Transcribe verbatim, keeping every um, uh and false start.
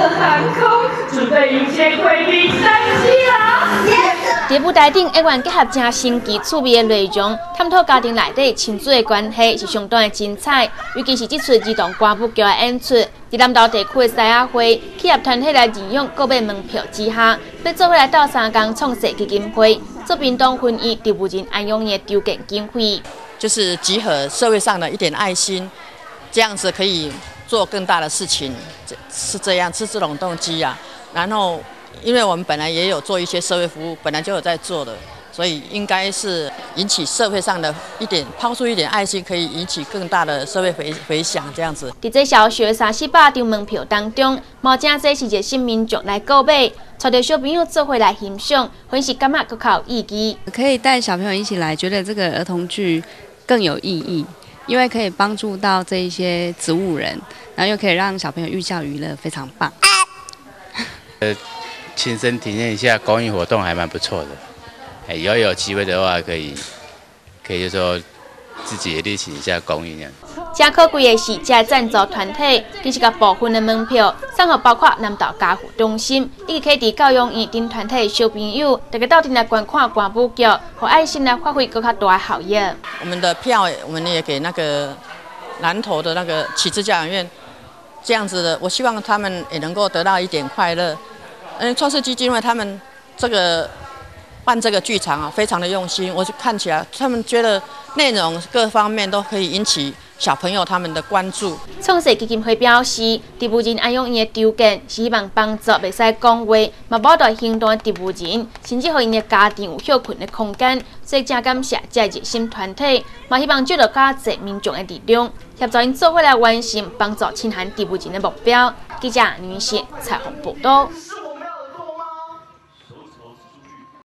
航空，准备迎接贵宾登机啦！ 在舞台顶，演员结合真新奇趣味的内容，探讨家庭内底亲子的关系，是相当的精彩。尤其是这出儿童歌舞剧的演出，在南投地区的西雅会企业团体来认养购买门票之下，要做伙来到三江创设基金会，做屏东婚姻植物人安养的筹建经费， 就是集合社会上的一点爱心，这样子可以做更大的事情，是这样，是这种动机啊。然后。因为我们本来也有做一些社会服务，本来就有在做的，所以应该是引起社会上的一点，抛出一点爱心，可以引起更大的社会回回响，这样子。 在这小学三四百张门票当中，毛正济是热心民众来购买，带着小朋友做伙来欣赏，分析感觉更较有意义。 可以带小朋友一起来，觉得这个儿童剧更有意义，因为可以帮助到这一些植物人，然后又可以让小朋友寓教于乐，非常棒。 呃。亲身体验一下公益活动还蛮不错的，哎，以后有机会的话可以，可以就说自己也力行一下公益这样。 真可贵的是，这赞助团体其实把部分的门票送给包括南投家扶中心，以及可以伫教养院等团体的小朋友，大家到底来观看歌舞剧，和爱心来发挥更加大的效益。 我们的票，我们也给那个南投的那个启智教养院，这样子的，我希望他们也能够得到一点快乐。嗯，创世基金会他们这个办这个剧场啊，非常的用心。我就看起来，他们觉得内容各方面都可以引起小朋友他们的关注。 创世基金会表示，植物人安养院的筹建是希望帮助袂使讲话、嘛无大行动的植物人，甚至让因的家庭有休困的空间。所以真感谢这热心团体，嘛希望聚到较侪民众的力量，协助因做伙来完成帮助侵害植物人的目标。记者林云熙采访报道。